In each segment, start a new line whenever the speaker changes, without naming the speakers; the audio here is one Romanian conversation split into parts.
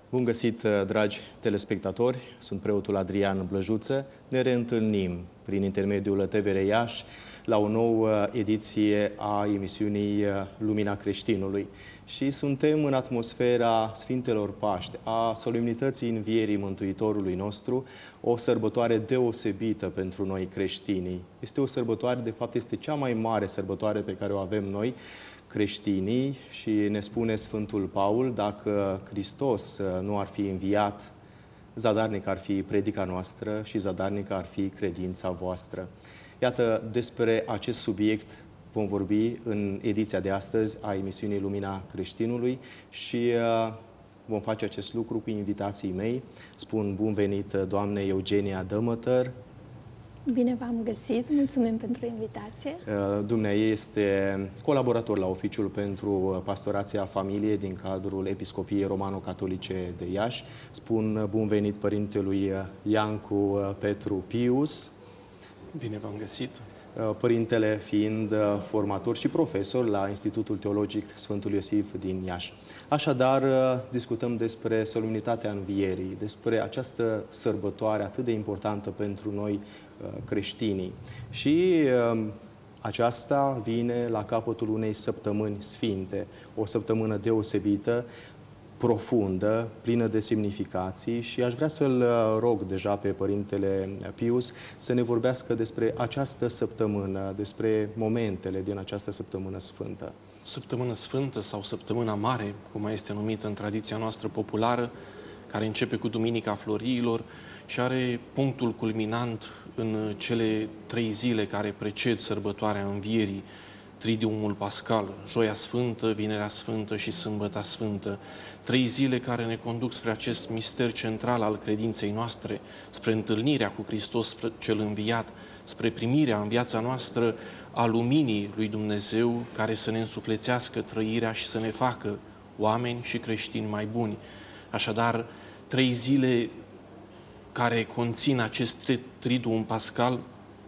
Bun găsit, dragi telespectatori! Sunt preotul Adrian Blăjuță. Ne reîntâlnim prin intermediul TVR Iași la o nouă ediție a emisiunii Lumina Creștinului. Și suntem în atmosfera Sfintelor Paști, a solemnității Învierii Mântuitorului nostru, o sărbătoare deosebită pentru noi creștinii. Este o sărbătoare, de fapt, este cea mai mare sărbătoare pe care o avem noi, creștinii, și ne spune Sfântul Paul, dacă Hristos nu ar fi înviat, zadarnic ar fi predica noastră și zadarnic ar fi credința voastră. Iată, despre acest subiect vom vorbi în ediția de astăzi a emisiunii Lumina Creștinului și vom face acest lucru cu invitații mei. Spun bun venit doamnei Eugenia Dămătăr.
Bine v-am găsit, mulțumim pentru invitație.
Dumnezeu este colaborator la Oficiul pentru Pastorația Familiei din cadrul Episcopiei Romano-Catolice de Iași. Spun bun venit părintelui Iancu Petru Pius.
Bine v-am găsit.
Părintele fiind formator și profesor la Institutul Teologic Sfântul Iosif din Iași. Așadar, discutăm despre solemnitatea Învierii, despre această sărbătoare atât de importantă pentru noi creștinii. Și aceasta vine la capătul unei săptămâni sfinte, o săptămână deosebită, profundă, plină de semnificații, și aș vrea să-l rog deja pe Părintele Pius să ne vorbească despre această săptămână, despre momentele din această săptămână sfântă.
Săptămână sfântă sau săptămâna mare, cum mai este numită în tradiția noastră populară, care începe cu Duminica Floriilor și are punctul culminant în cele 3 zile care preced sărbătoarea Învierii, Tridiumul Pascal, Joia Sfântă, Vinerea Sfântă și Sâmbăta Sfântă. 3 zile care ne conduc spre acest mister central al credinței noastre, spre întâlnirea cu Hristos cel înviat, spre primirea în viața noastră a luminii lui Dumnezeu, care să ne însuflețească trăirea și să ne facă oameni și creștini mai buni. Așadar, 3 zile care conțin acest Triduum Pascal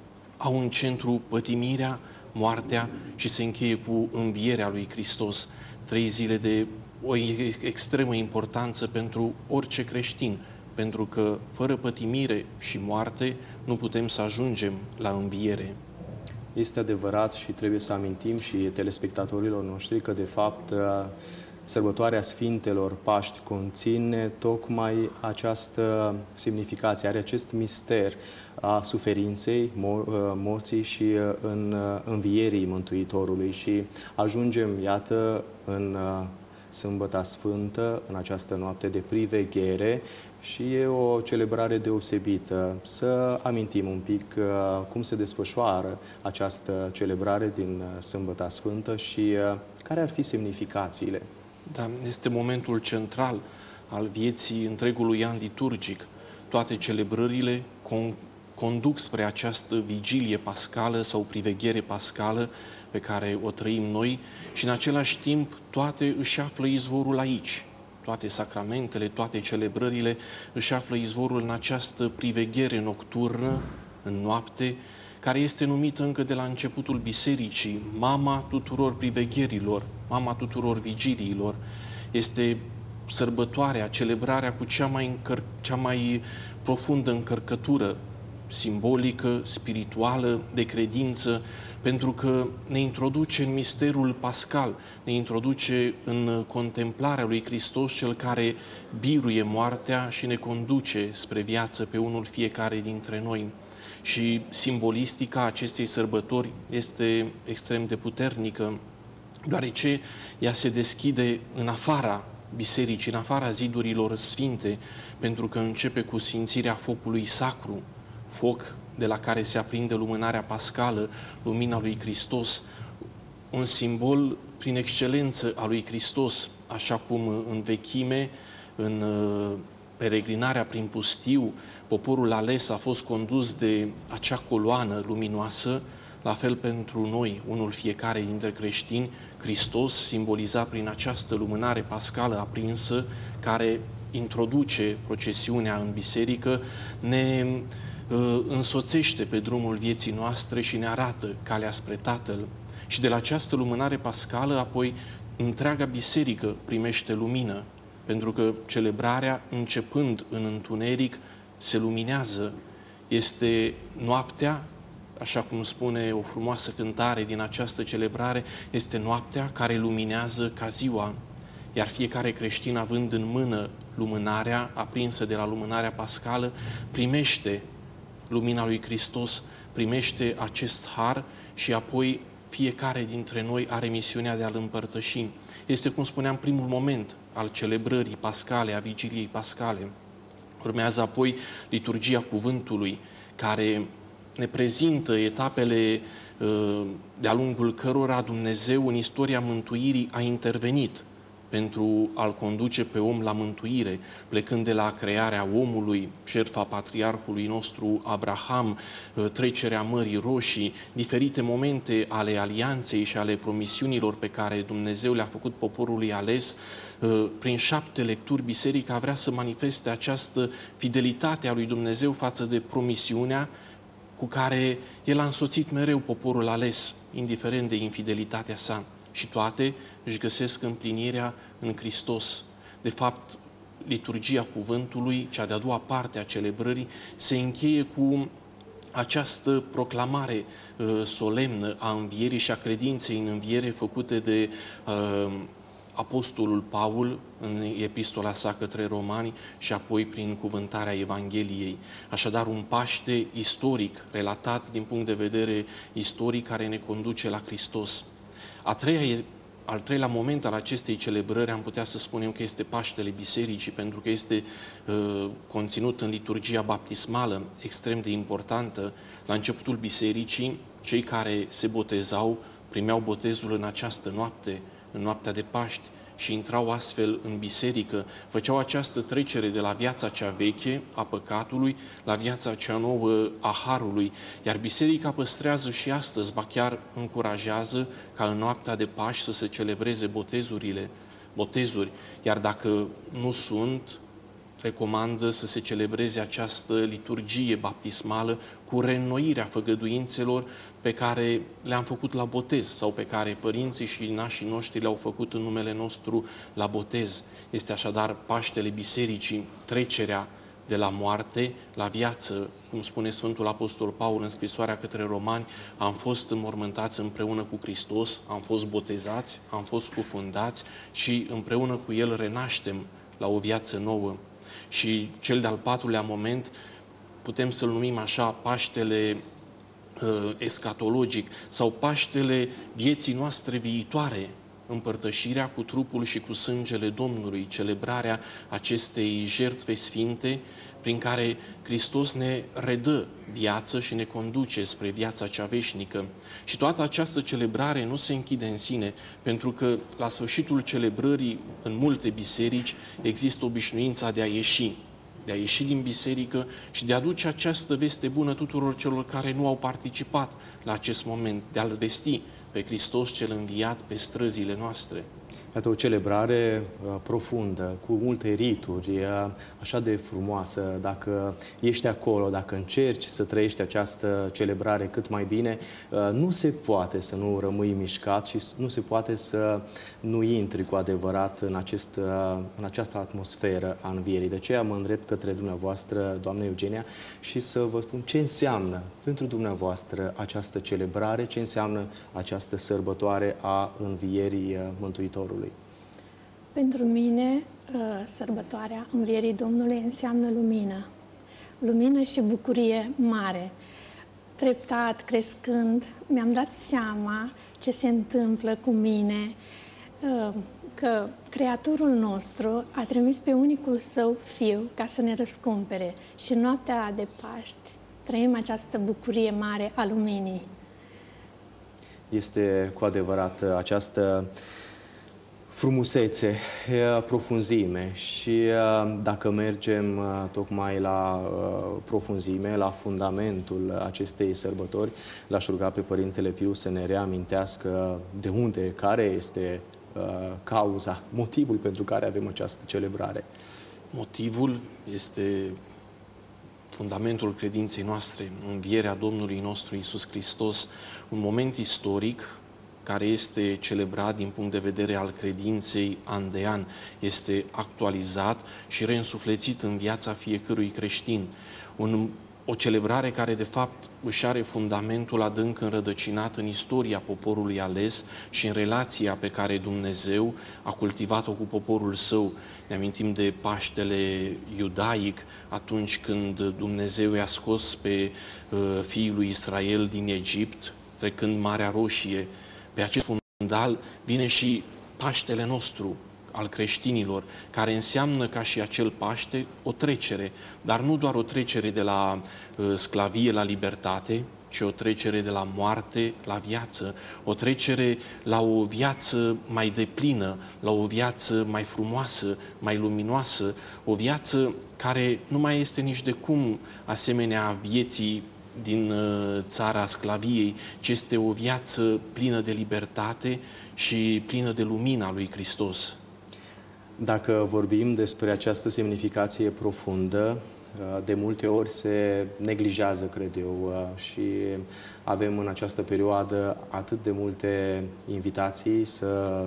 au în centru pătimirea, moartea și se încheie cu învierea lui Hristos. 3 zile de o extremă importanță pentru orice creștin, pentru că fără pătimire și moarte nu putem să ajungem la înviere.
Este adevărat și trebuie să amintim și telespectatorilor noștri că, de fapt, sărbătoarea Sfintelor Paști conține tocmai această semnificație, are acest mister a suferinței, morții și în învierii Mântuitorului. Și ajungem, iată, în Sâmbăta Sfântă, în această noapte de priveghere, și e o celebrare deosebită. Să amintim un pic cum se desfășoară această celebrare din Sâmbăta Sfântă și care ar fi semnificațiile.
Da, este momentul central al vieții întregului an liturgic. Toate celebrările conduc spre această vigilie pascală sau priveghere pascală pe care o trăim noi și în același timp toate își află izvorul aici. Toate sacramentele, toate celebrările își află izvorul în această priveghere nocturnă, în noapte, care este numită încă de la începutul bisericii mama tuturor privegherilor, mama tuturor vigiliilor. Este sărbătoarea, celebrarea cu cea mai profundă încărcătură simbolică, spirituală, de credință, pentru că ne introduce în misterul pascal, ne introduce în contemplarea lui Hristos, cel care biruie moartea și ne conduce spre viață pe unul fiecare dintre noi. Și simbolistica acestei sărbători este extrem de puternică, deoarece ea se deschide în afara bisericii, în afara zidurilor sfinte, pentru că începe cu sfințirea focului sacru, foc de la care se aprinde lumânarea pascală, lumina lui Hristos, un simbol prin excelență a lui Hristos, așa cum în vechime, în peregrinarea prin pustiu, poporul ales a fost condus de acea coloană luminoasă, la fel pentru noi, unul fiecare dintre creștini, Hristos simbolizat prin această lumânare pascală aprinsă, care introduce procesiunea în biserică, ne însoțește pe drumul vieții noastre și ne arată calea spre Tatăl. Și de la această lumânare pascală, apoi, întreaga biserică primește lumină, pentru că celebrarea, începând în întuneric, se luminează. Este noaptea, așa cum spune o frumoasă cântare din această celebrare, este noaptea care luminează ca ziua, iar fiecare creștin, având în mână lumânarea aprinsă de la lumânarea pascală, primește lumina lui Hristos, primește acest har și apoi fiecare dintre noi are misiunea de a-L împărtăși. Este, cum spuneam, primul moment al celebrării pascale, a vigiliei pascale. Urmează apoi liturgia cuvântului, care ne prezintă etapele de-a lungul cărora Dumnezeu în istoria mântuirii a intervenit pentru a-l conduce pe om la mântuire, plecând de la crearea omului, jertfa patriarhului nostru Abraham, trecerea Mării Roșii, diferite momente ale alianței și ale promisiunilor pe care Dumnezeu le-a făcut poporului ales. Prin 7 lecturi, Biserica vrea să manifeste această fidelitate a lui Dumnezeu față de promisiunea cu care El a însoțit mereu poporul ales, indiferent de infidelitatea sa. Și toate își găsesc împlinirea în Hristos. De fapt, liturgia cuvântului, cea de-a doua parte a celebrării, se încheie cu această proclamare solemnă a învierii și a credinței în înviere făcute de Apostolul Paul în epistola sa către Romani și apoi prin cuvântarea Evangheliei. Așadar, un Paște istoric, relatat din punct de vedere istoric, care ne conduce la Hristos. Al treilea moment al acestei celebrări am putea să spunem că este Paștele Bisericii, pentru că este conținut în liturgia baptismală, extrem de importantă. La începutul Bisericii, cei care se botezau primeau botezul în această noapte, în noaptea de Paști, și intrau astfel în biserică, făceau această trecere de la viața cea veche a păcatului la viața cea nouă a harului, iar biserica păstrează și astăzi, ba chiar încurajează ca în noaptea de Paști să se celebreze botezuri, iar dacă nu sunt, recomandă să se celebreze această liturgie baptismală cu reînnoirea făgăduințelor pe care le-am făcut la botez sau pe care părinții și nașii noștri le-au făcut în numele nostru la botez. Este așadar Paștele Bisericii, trecerea de la moarte la viață. Cum spune Sfântul Apostol Paul în scrisoarea către Romani, am fost înmormântați împreună cu Hristos, am fost botezați, am fost cufundați și împreună cu El renaștem la o viață nouă. Și cel de-al patrulea moment, putem să-l numim așa, Paștele escatologic sau Paștele vieții noastre viitoare, împărtășirea cu trupul și cu sângele Domnului, celebrarea acestei jertfe sfinte prin care Hristos ne redă viață și ne conduce spre viața cea veșnică. Și toată această celebrare nu se închide în sine, pentru că la sfârșitul celebrării, în multe biserici, există obișnuința de a ieși din biserică și de a aduce această veste bună tuturor celor care nu au participat la acest moment, de a-L vesti pe Hristos cel înviat pe străzile noastre.
Iată o celebrare profundă, cu multe rituri, așa de frumoasă. Dacă ești acolo, dacă încerci să trăiești această celebrare cât mai bine, nu se poate să nu rămâi mișcat și nu se poate să nu intri cu adevărat în această atmosferă a învierii. De aceea mă îndrept către dumneavoastră, doamnă Eugenia, și să vă spun ce înseamnă pentru dumneavoastră această celebrare, ce înseamnă această sărbătoare a învierii Mântuitorului.
Pentru mine, sărbătoarea Învierii Domnului înseamnă lumină. Lumină și bucurie mare. Treptat, crescând, mi-am dat seama ce se întâmplă cu mine, că Creatorul nostru a trimis pe unicul Său Fiu ca să ne răscumpere. Și în noaptea de Paști trăim această bucurie mare a luminii.
Este cu adevărat această frumusețe, profunzime și dacă mergem tocmai la profunzime, la fundamentul acestei sărbători, l-aș ruga pe Părintele Piu să ne reamintească de unde, care este cauza, motivul pentru care avem această celebrare.
Motivul este fundamentul credinței noastre, învierea Domnului nostru Iisus Hristos, un moment istoric care este celebrat din punct de vedere al credinței an de an, este actualizat și reînsuflețit în viața fiecărui creștin. O celebrare care, de fapt, își are fundamentul adânc înrădăcinat în istoria poporului ales și în relația pe care Dumnezeu a cultivat-o cu poporul său. Ne amintim de Paștele iudaic, atunci când Dumnezeu i-a scos pe fiii lui Israel din Egipt, trecând Marea Roșie. Pe acest fundal vine și Paștele nostru, al creștinilor, care înseamnă ca și acel Paște o trecere, dar nu doar o trecere de la sclavie la libertate, ci o trecere de la moarte la viață, o trecere la o viață mai deplină, la o viață mai frumoasă, mai luminoasă, o viață care nu mai este nici de cum asemenea vieții din țara sclaviei, ci este o viață plină de libertate și plină de lumina lui Hristos.
Dacă vorbim despre această semnificație profundă, de multe ori se neglijează, cred eu, și avem în această perioadă atât de multe invitații să,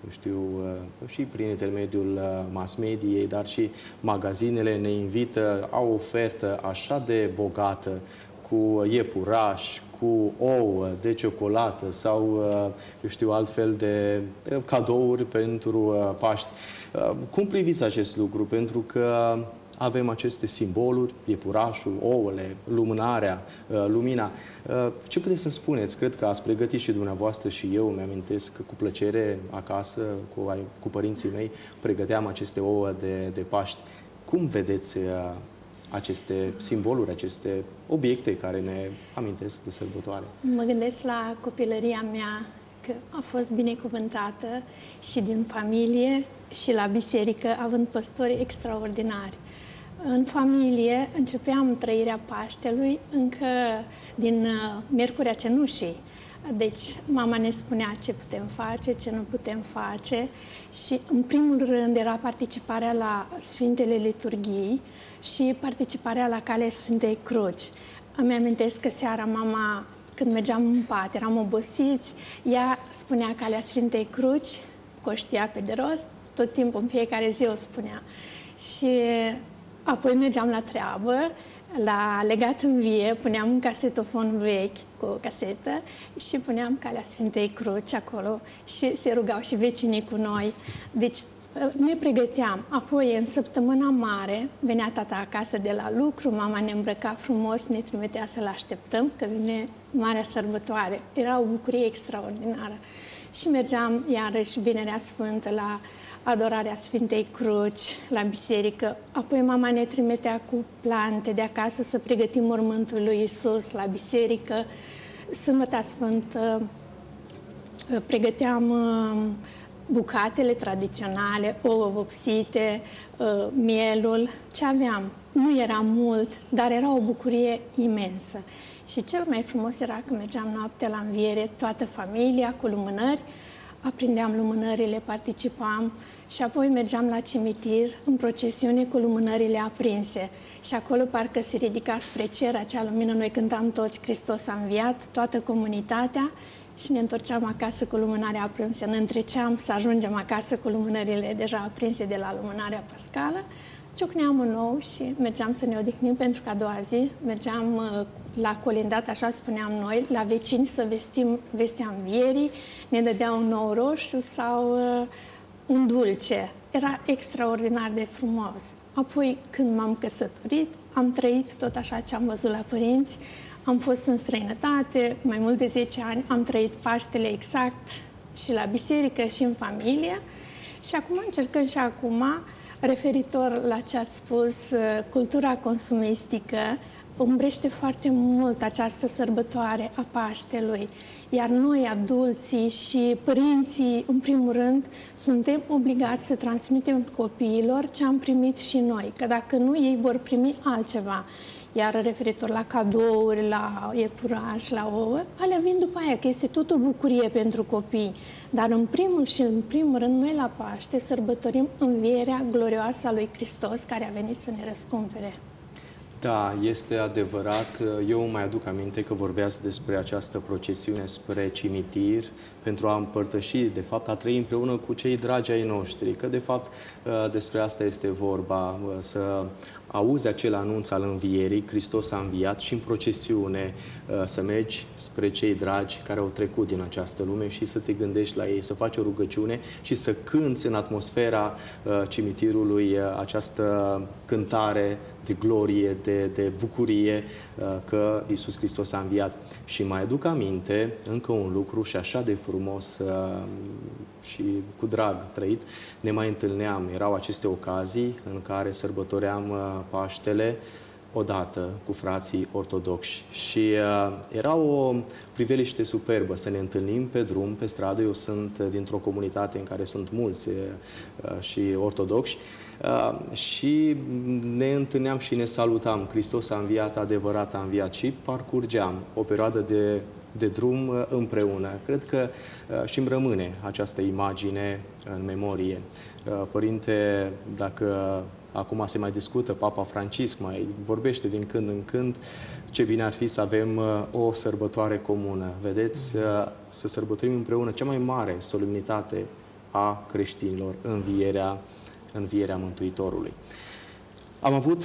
și prin intermediul mass mediei, dar și magazinele ne invită, au o ofertă așa de bogată, cu iepuraș, cu ouă de ciocolată sau, altfel de cadouri pentru Paști. Cum priviți acest lucru? Pentru că avem aceste simboluri, iepurașul, ouăle, lumânarea, lumina. Ce puteți să-mi spuneți? Cred că ați pregătit și dumneavoastră și eu, mi-amintesc cu plăcere acasă, cu părinții mei, pregăteam aceste ouă de Paști. Cum vedeți aceste simboluri, aceste obiecte care ne amintesc de sărbătoare?
Mă gândesc la copilăria mea, că a fost binecuvântată și din familie și la biserică, având păstori extraordinari. În familie începeam trăirea Paștelui încă din Miercurea Cenușii. Deci, mama ne spunea ce putem face, ce nu putem face și, în primul rând, era participarea la Sfintele Liturghii și participarea la Calea Sfintei Cruci. Îmi amintesc că seara mama, când mergeam în pat, eram obosiți, ea spunea Calea Sfintei Cruci, că o știa pe de rost, tot timpul, în fiecare zi o spunea. Și apoi mergeam la treabă, la Legat în Vie, puneam un casetofon vechi cu o casetă și puneam Calea Sfintei Cruci acolo și se rugau și vecinii cu noi. Deci ne pregăteam. Apoi, în săptămâna mare, venea tata acasă de la lucru, mama ne îmbrăca frumos, ne trimitea să-l așteptăm, că vine Marea Sărbătoare. Era o bucurie extraordinară. Și mergeam iarăși Vinerea Sfântă la adorarea Sfintei Cruci, la biserică. Apoi mama ne trimitea cu plante de acasă să pregătim mormântul lui Iisus la biserică. Sâmbăta Sfântă pregăteam bucatele tradiționale, ouă vopsite, mielul, ce aveam. Nu era mult, dar era o bucurie imensă. Și cel mai frumos era că mergeam noaptea la înviere, toată familia, cu lumânări, aprindeam lumânările, participam și apoi mergeam la cimitir în procesiune cu lumânările aprinse. Și acolo parcă se ridica spre cer acea lumină, noi cântam toți Hristos a înviat, toată comunitatea, și ne întorceam acasă cu lumânarea aprinsă. Ne întreceam să ajungem acasă cu lumânările deja aprinse de la lumânarea pascală. Ciocneam un ou și mergeam să ne odihnim, pentru că a doua zi mergeam la colindat, așa spuneam noi, la vecini să vestim vestea învierii, ne dădea un ou roșu sau un dulce. Era extraordinar de frumos. Apoi, când m-am căsătorit, am trăit tot așa ce am văzut la părinți. Am fost în străinătate, mai mult de 10 ani, am trăit Paștele exact și la biserică și în familie. Și acum încercăm și acum, referitor la ce ați spus, cultura consumistică umbrește foarte mult această sărbătoare a Paștelui. Iar noi, adulții și părinții, în primul rând, suntem obligați să transmitem copiilor ce am primit și noi, că dacă nu, ei vor primi altceva. Iar referitor la cadouri, la iepuraș, la ouă, alea vin după aia, că este tot o bucurie pentru copii. Dar în primul rând, noi la Paște sărbătorim învierea glorioasă a lui Hristos, care a venit să ne răscumpere.
Da, este adevărat. Eu mai aduc aminte că vorbeați despre această procesiune spre cimitir pentru a împărtăși, de fapt, a trăi împreună cu cei dragi ai noștri. Că, de fapt, despre asta este vorba, să auzi acel anunț al învierii, Hristos a înviat, și în procesiune să mergi spre cei dragi care au trecut din această lume și să te gândești la ei, să faci o rugăciune și să cânți în atmosfera cimitirului această cântare de glorie, de bucurie că Iisus Hristos a înviat. Și mai aduc aminte încă un lucru și așa de frumos și cu drag trăit, ne mai întâlneam. Erau aceste ocazii în care sărbătoream Paștele odată cu frații ortodoxi. Și era o priveliște superbă să ne întâlnim pe drum, pe stradă. Eu sunt dintr-o comunitate în care sunt mulți și ortodoxi. Și ne întâlneam și ne salutam. Hristos a înviat, adevărat a înviat, și parcurgeam o perioadă de drum împreună. Cred că și îmi rămâne această imagine în memorie. Părinte, dacă acum se mai discută, Papa Francisc mai vorbește din când în când, ce bine ar fi să avem o sărbătoare comună. Vedeți, să sărbătorim împreună cea mai mare solemnitate a creștinilor, învierea Mântuitorului. Am avut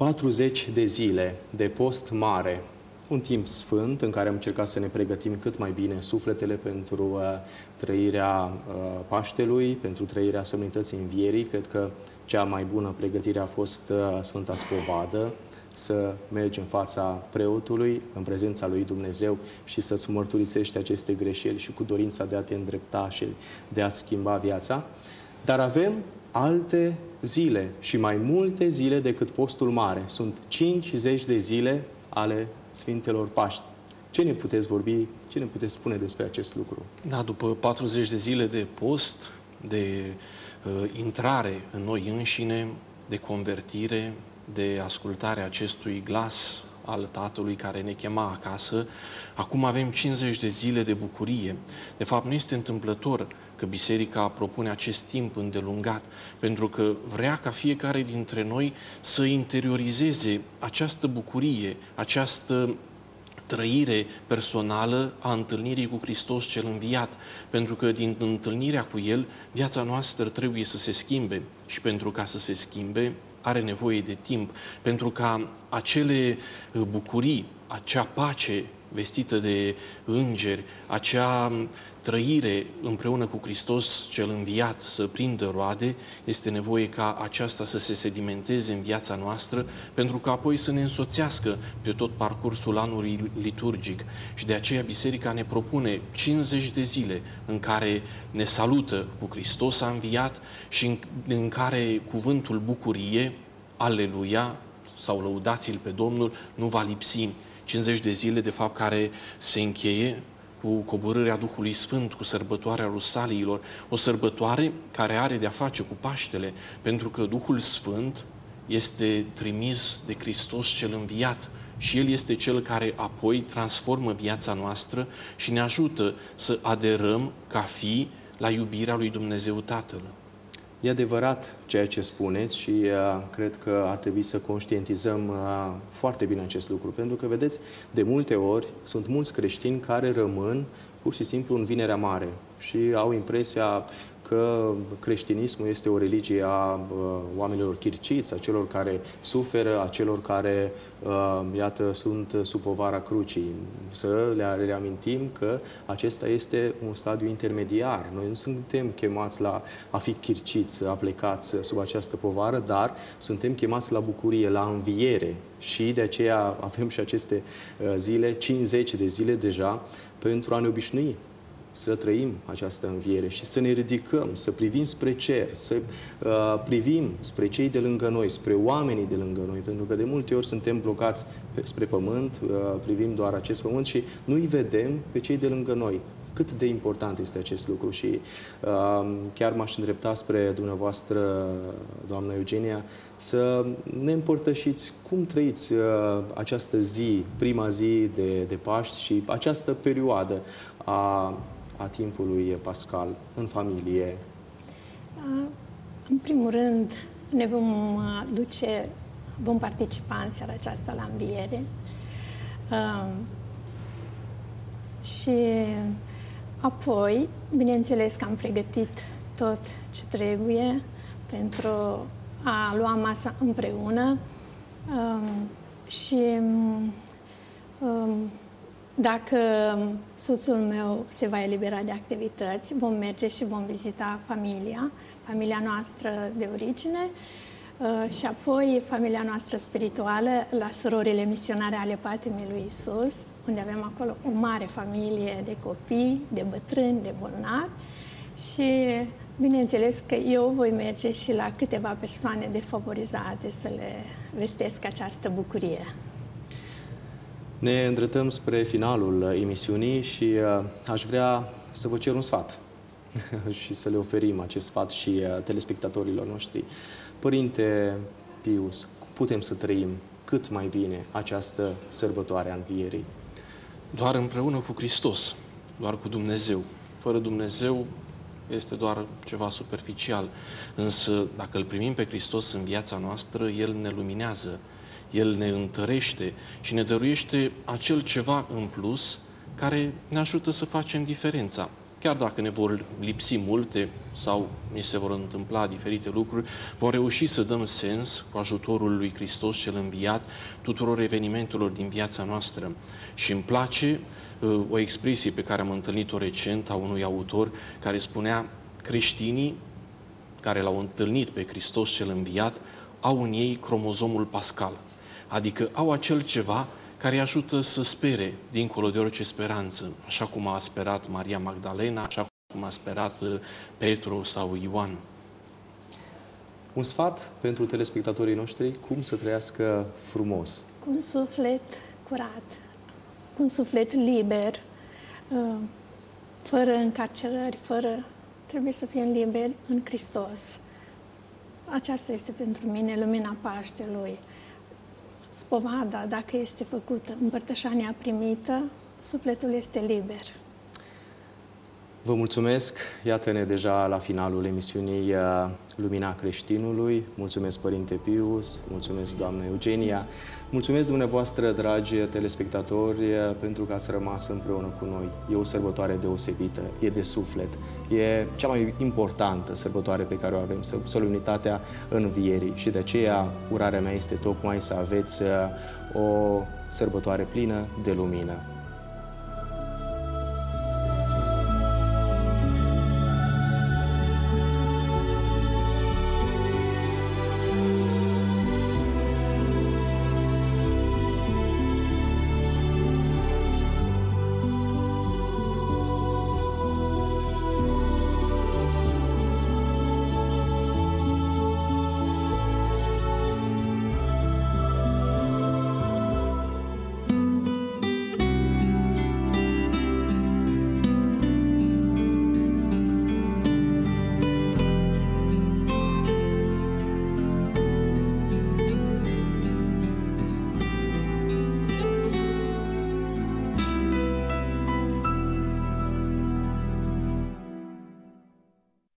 40 de zile de post mare, un timp sfânt în care am încercat să ne pregătim cât mai bine sufletele pentru trăirea Paștelui, pentru trăirea solemnității învierii. Cred că cea mai bună pregătire a fost Sfânta Spovadă, să mergi în fața preotului, în prezența lui Dumnezeu și să-ți mărturisești aceste greșeli și cu dorința de a te îndrepta și de a-ți schimba viața. Dar avem alte zile și mai multe zile decât postul mare. Sunt 50 de zile ale Sfintelor Paști. Ce ne puteți vorbi, ce ne puteți spune despre acest lucru?
Da, după 40 de zile de post, de intrare în noi înșine, de convertire, de ascultarea acestui glas al Tatălui care ne chema acasă, acum avem 50 de zile de bucurie. De fapt, nu este întâmplător că Biserica propune acest timp îndelungat, pentru că vrea ca fiecare dintre noi să interiorizeze această bucurie, această trăire personală a întâlnirii cu Hristos cel înviat, pentru că din întâlnirea cu El, viața noastră trebuie să se schimbe și pentru ca să se schimbe, are nevoie de timp, pentru ca acele bucurii, acea pace vestită de îngeri, acea trăire împreună cu Hristos cel înviat să prindă roade, este nevoie ca aceasta să se sedimenteze în viața noastră, pentru că apoi să ne însoțească pe tot parcursul anului liturgic. Și de aceea Biserica ne propune 50 de zile în care ne salută cu Hristos a înviat și în care cuvântul bucurie, Aleluia, sau lăudați-l pe Domnul, nu va lipsi. 50 de zile, de fapt, care se încheie cu coborârea Duhului Sfânt, cu sărbătoarea Rusaliilor, o sărbătoare care are de-a face cu Paștele, pentru că Duhul Sfânt este trimis de Hristos cel înviat și El este Cel care apoi transformă viața noastră și ne ajută să aderăm ca fii la iubirea lui Dumnezeu Tatăl.
E adevărat ceea ce spuneți și cred că ar trebui să conștientizăm foarte bine acest lucru, pentru că, vedeți, de multe ori sunt mulți creștini care rămân pur și simplu în Vinerea Mare și au impresia că creștinismul este o religie a oamenilor chirciți, a celor care suferă, a celor care, iată, sunt sub povara crucii. Să le reamintim că acesta este un stadiu intermediar. Noi nu suntem chemați la a fi chirciți, aplecați sub această povară, dar suntem chemați la bucurie, la înviere. Și de aceea avem și aceste zile, 50 de zile deja, pentru a ne obișnui să trăim această înviere și să ne ridicăm, să privim spre cer, să privim spre cei de lângă noi, spre oamenii de lângă noi, pentru că de multe ori suntem blocați spre pământ, privim doar acest pământ și nu-i vedem pe cei de lângă noi. Cât de important este acest lucru și chiar m-aș îndrepta spre dumneavoastră, doamna Eugenia, să ne împărtășiți cum trăiți această zi, prima zi de Paști și această perioadă a timpului pascal în familie.
În primul rând, ne vom duce vom participa în seara aceasta la înviere. Și apoi, bineînțeles că am pregătit tot ce trebuie pentru a lua masa împreună și dacă soțul meu se va elibera de activități, vom merge și vom vizita familia noastră de origine și apoi familia noastră spirituală la surorile misionare ale Patimii lui Iisus, unde avem acolo o mare familie de copii, de bătrâni, de bolnavi și bineînțeles că eu voi merge și la câteva persoane defavorizate să le vestesc această bucurie.
Ne îndreptăm spre finalul emisiunii și aș vrea să vă cer un sfat și să le oferim acest sfat și telespectatorilor noștri. Părinte Pius, cum putem să trăim cât mai bine această sărbătoare a Învierii?
Doar împreună cu Hristos, doar cu Dumnezeu. Fără Dumnezeu este doar ceva superficial. Însă, dacă îl primim pe Hristos în viața noastră, El ne luminează, El ne întărește și ne dăruiește acel ceva în plus care ne ajută să facem diferența. Chiar dacă ne vor lipsi multe sau ni se vor întâmpla diferite lucruri, vom reuși să dăm sens cu ajutorul lui Hristos cel înviat tuturor evenimentelor din viața noastră. Și îmi place o expresie pe care am întâlnit-o recent a unui autor care spunea: creștinii care l-au întâlnit pe Hristos cel înviat au în ei cromozomul pascal, adică au acel ceva care îi ajută să spere dincolo de orice speranță, așa cum a sperat Maria Magdalena, așa cum a sperat Petru sau Ioan.
Un sfat pentru telespectatorii noștri, cum să trăiască frumos?
Cu un suflet curat, cu un suflet liber, fără încarcerări, trebuie să fim liberi în Hristos. Aceasta este pentru mine lumina Paștelui. Spovada, dacă este făcută, împărtășania primită, sufletul este liber.
Vă mulțumesc! Iată-ne deja la finalul emisiunii Lumina Creștinului. Mulțumesc, Părinte Pius, mulțumesc, doamnă Eugenia, mulțumesc dumneavoastră, dragi telespectatori, pentru că ați rămas împreună cu noi. E o sărbătoare deosebită, e de suflet, e cea mai importantă sărbătoare pe care o avem, solemnitatea Învierii, și de aceea urarea mea este tocmai să aveți o sărbătoare plină de lumină.